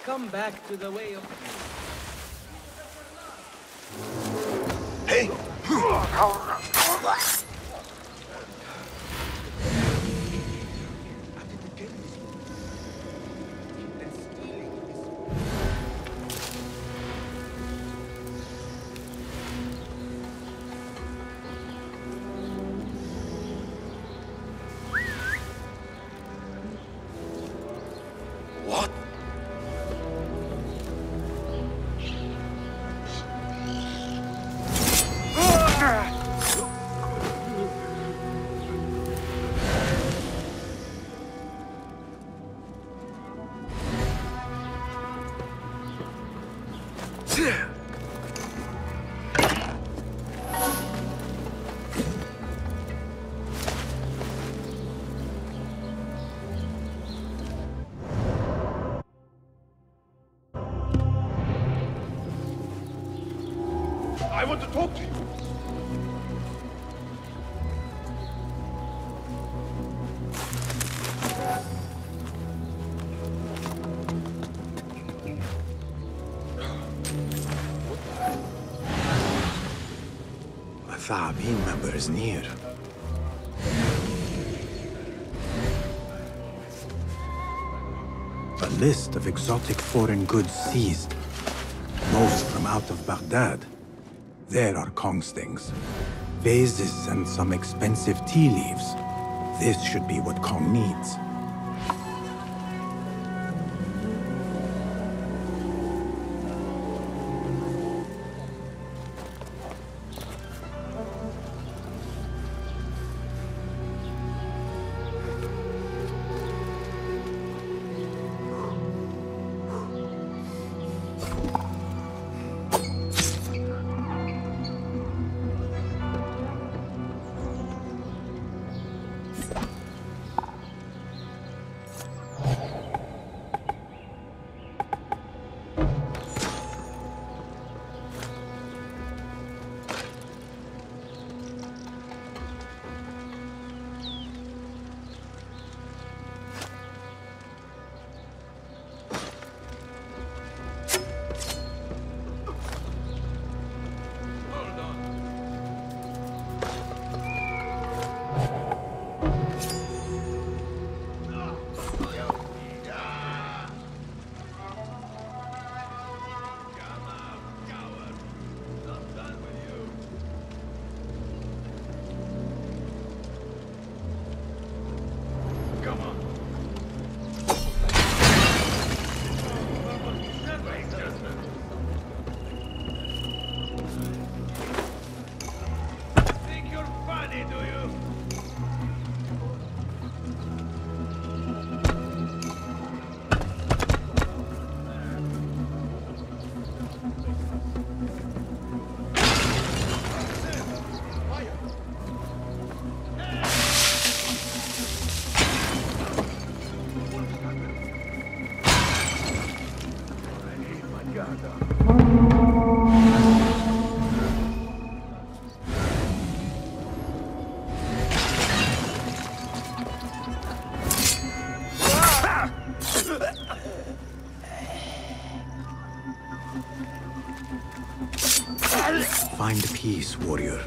come back to the way of... Hey! What? I want to talk to you. A Thaabin member is near. A list of exotic foreign goods seized. Most from out of Baghdad. There are Kong's things. Vases and some expensive tea leaves. This should be what Kong needs. Find peace, warrior.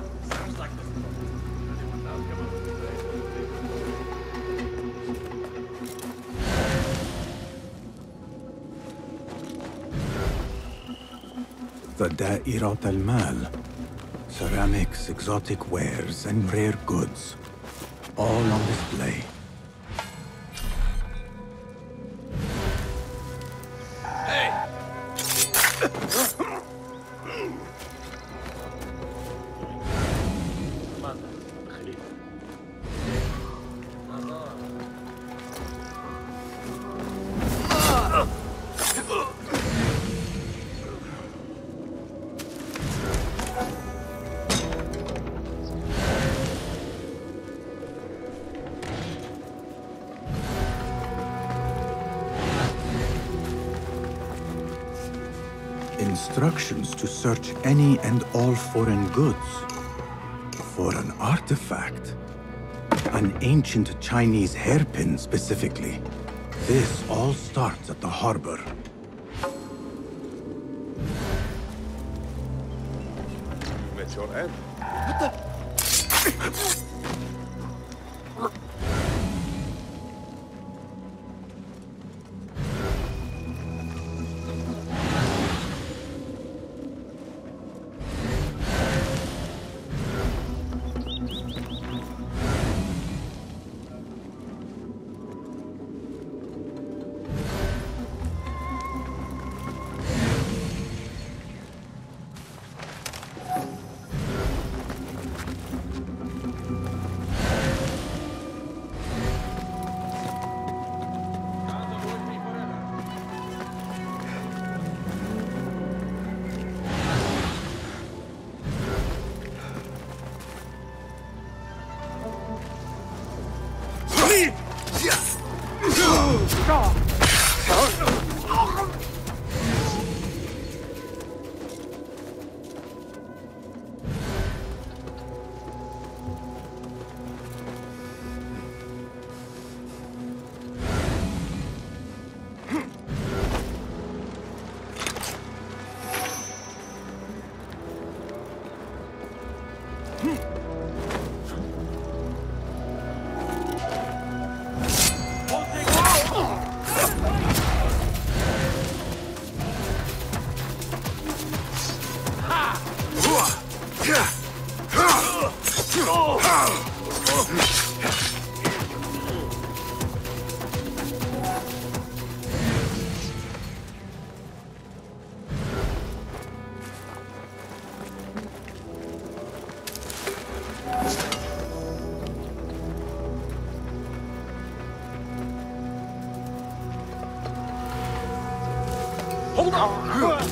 The Da'irat al-Mal. Ceramics, exotic wares, and rare goods. All on display. Instructions to search any and all foreign goods. For an artifact. An ancient Chinese hairpin specifically. This all starts at the harbor. at your end. Hold on!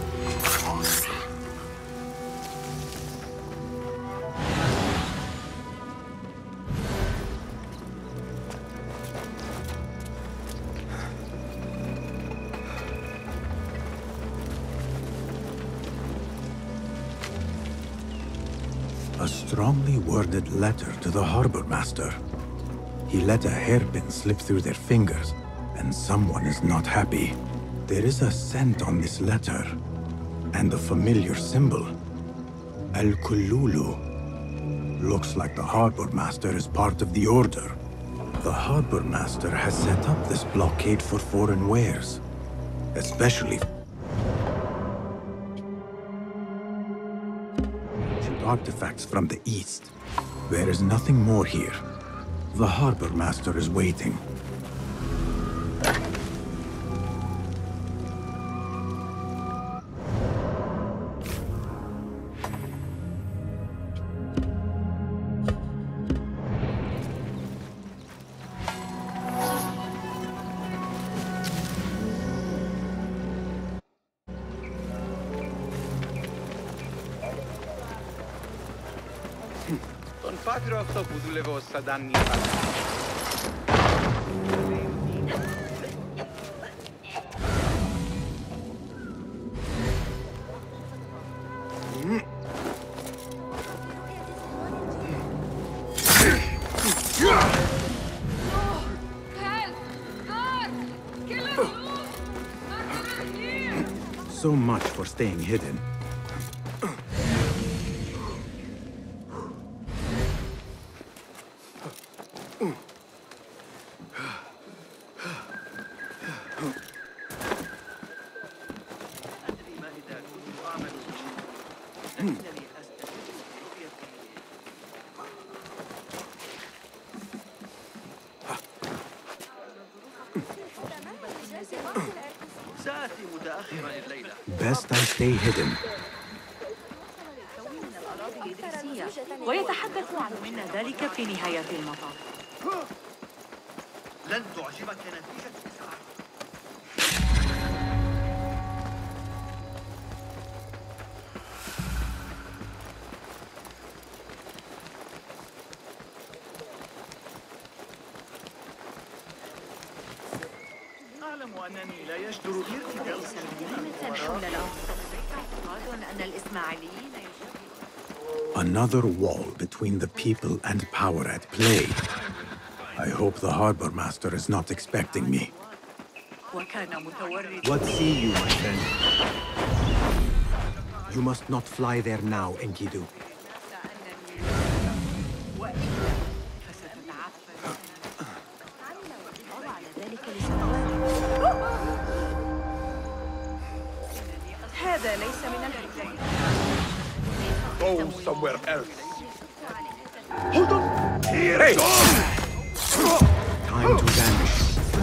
A strongly worded letter to the Harbor Master. He let a hairpin slip through their fingers, and someone is not happy. There is a scent on this letter, and a familiar symbol. Al-Kululu. Looks like the Harbor Master is part of the Order. The Harbor Master has set up this blockade for foreign wares, especially artifacts from the east. There is nothing more here. The Harbor Master is waiting. Τον πάτριο αυτό που δούλευε ο Σαντάνι. So much for staying hidden. Best I stay hidden. ويتحدث عن من ذلك في نهاية المطاف. لن تعجبك نتيجة الإسعاف. أعلم أنني لا يجدر بارتداء سلامة حول الأمر. اعتقاد أن الإسماعيليين Another wall between the people and power at play. I hope the Harbor Master is not expecting me. وكان متورطا. What see you, my friend? You must not fly there now, Enkidu. وإلا فستتعفن. وعلى ذلك لسنوات. هذا ليس من الحكمة. Go somewhere else. Hold on! Here! Hey! Time to vanish.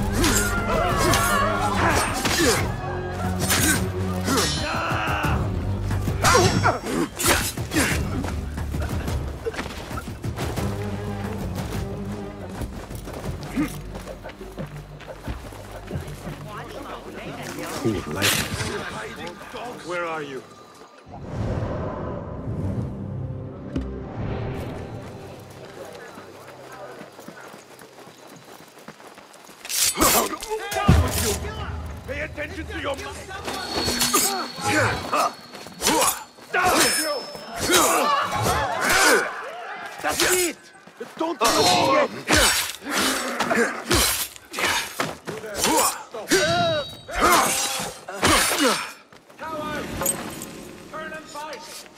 Cool license. Where are you? Pay attention to your... That's it! Don't look yet! Tower! Turn and fight!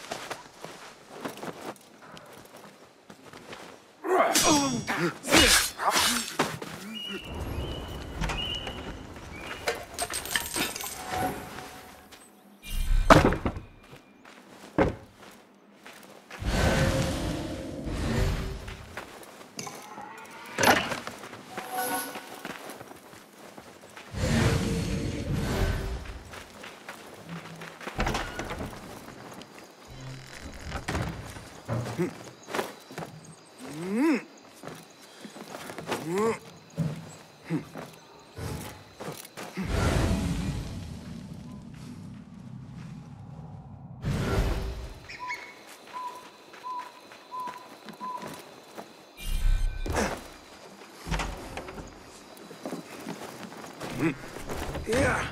Yeah.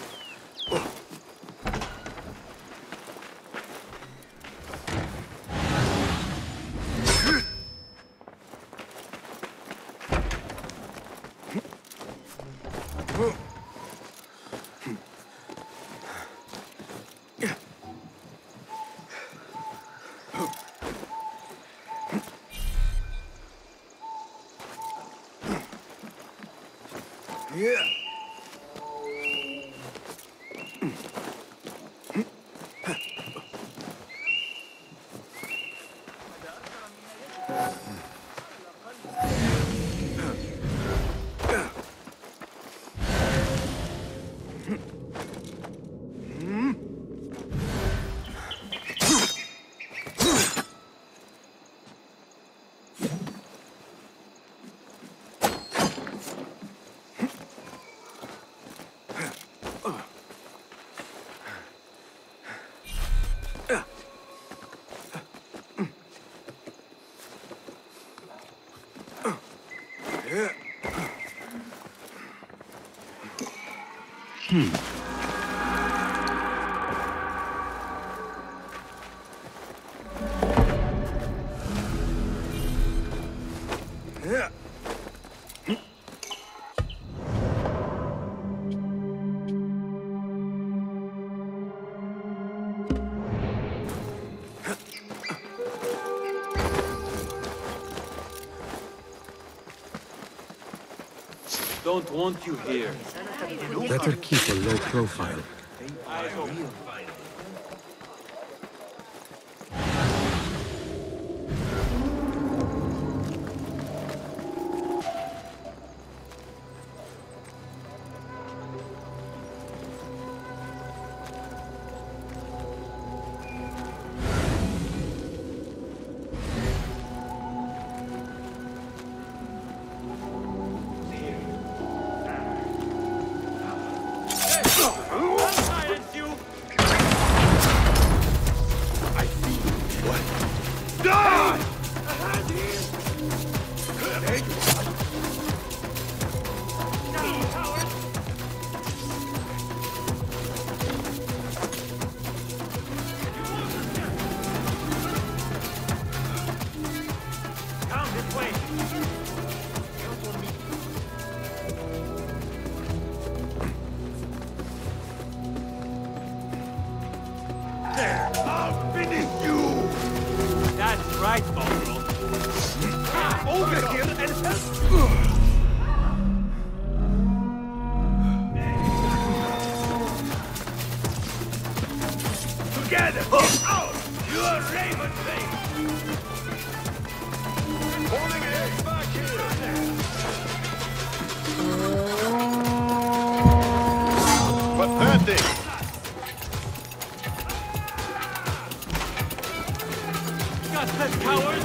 Yeah. Don't want you here. Better keep a low profile. Silence you! That's right, Mongrel. Over here and help! Together! Out! You are Raven Thing! Holding it back here! Pathetic! Got that coward!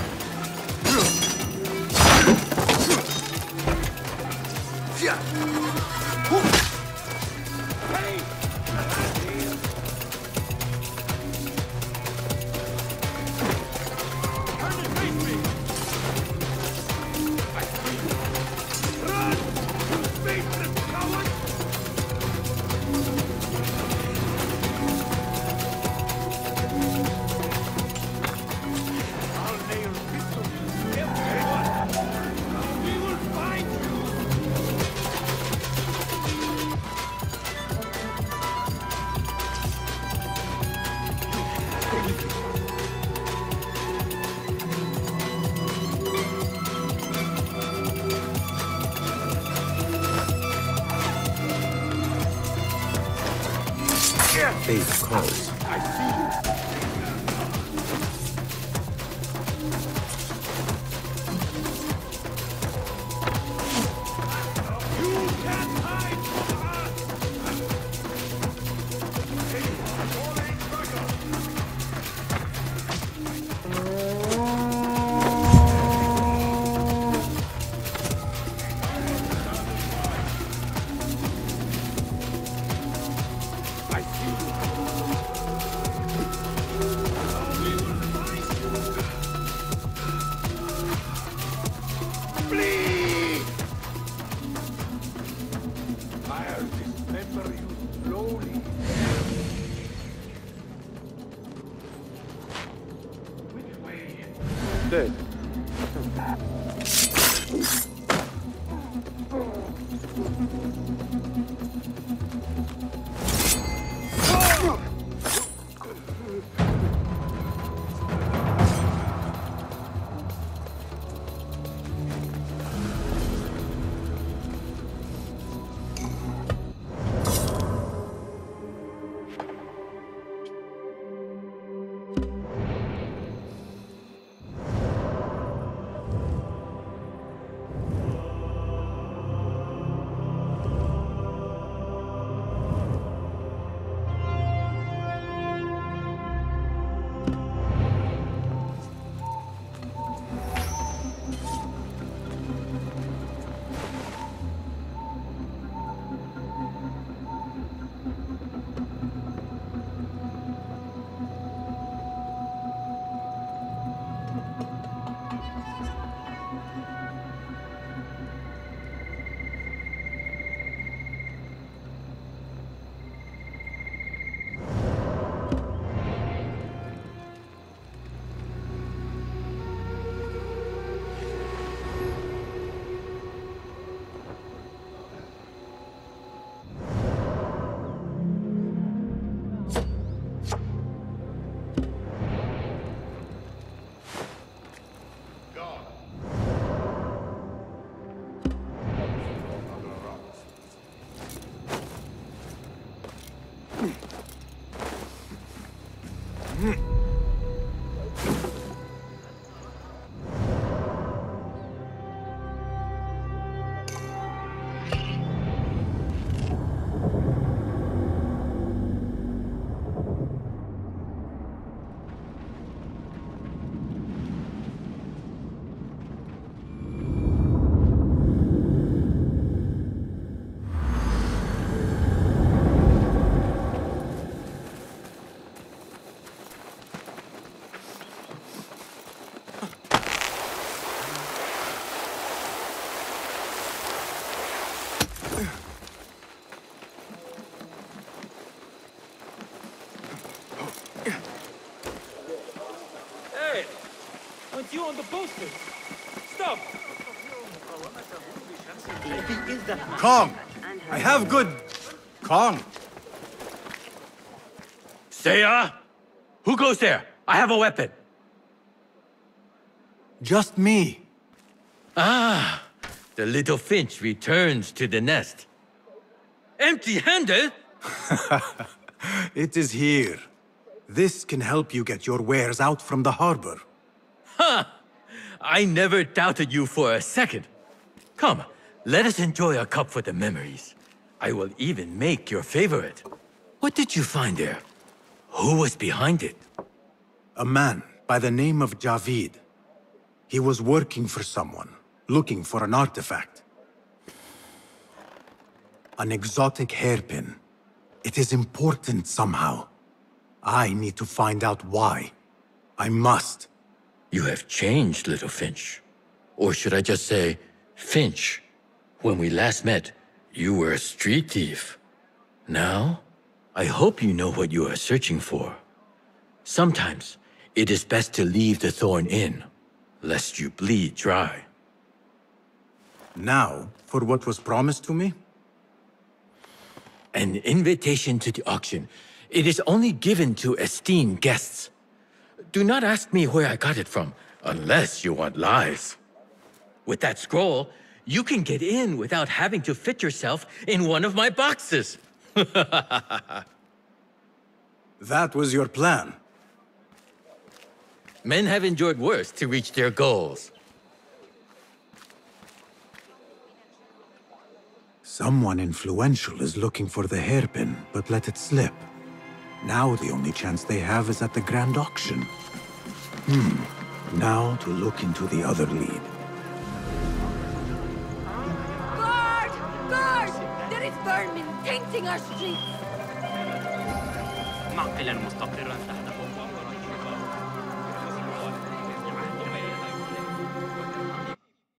Fate calls. I see you. You can't hide from us! I see you. Flee! I'll dismember you slowly. Which way? Dead. Hey! Aren't you on the posters? Stop! Kong! I have good... Kong! Seiya? Who goes there? I have a weapon. Just me. Ah, the little finch returns to the nest. Empty-handed? It is here. This can help you get your wares out from the harbor. Ha! I never doubted you for a second. Come, let us enjoy a cup for the memories. I will even make your favorite. What did you find there? Who was behind it? A man by the name of Javid. He was working for someone, looking for an artifact. An exotic hairpin. It is important somehow. I need to find out why. I must. You have changed, little Finch. Or should I just say, Finch. When we last met, you were a street thief. Now, I hope you know what you are searching for. Sometimes, it is best to leave the thorn in, lest you bleed dry. Now, for what was promised to me? An invitation to the auction. It is only given to esteemed guests. Do not ask me where I got it from, unless you want lies. With that scroll, you can get in without having to fit yourself in one of my boxes. That was your plan. Men have endured worse to reach their goals. Someone influential is looking for the hairpin, but let it slip. Now the only chance they have is at the grand auction. Now to look into the other lead. Guard! Guard! There is vermin tainting our streets! معقلا مستقرا تحت